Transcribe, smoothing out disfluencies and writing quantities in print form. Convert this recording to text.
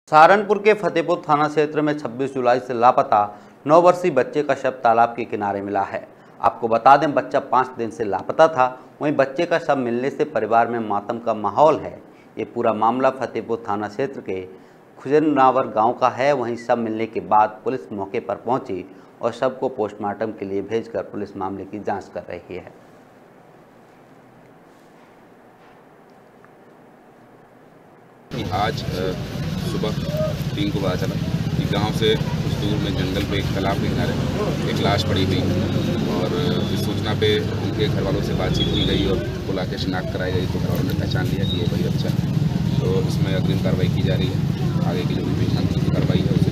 सहारनपुर के फतेहपुर थाना क्षेत्र में 26 जुलाई से लापता 9 वर्षीय बच्चे का शव तालाब के किनारे मिला है। आपको बता दें, बच्चा 5 दिन से लापता था। वहीं बच्चे का शव मिलने से परिवार में मातम का माहौल है। ये पूरा मामला फतेहपुर थाना क्षेत्र के खुजरनावर गांव का है। वहीं शव मिलने के बाद पुलिस मौके पर पहुंची और शव को पोस्टमार्टम के लिए भेजकर पुलिस मामले की जाँच कर रही है। आज सुबह 3 को पता चला कि गांव से कुछ दूर में जंगल पे एक तालाब के किनारे एक लाश पड़ी हुई और इस सूचना पे उनके घर वालों से बातचीत की गई और बुला के शिनाख्त कराई गई तो घर वालों ने पहचान लिया कि ये वही बच्चा है। तो इसमें अग्रिम कार्रवाई की जा रही है। आगे की जो भी कार्रवाई है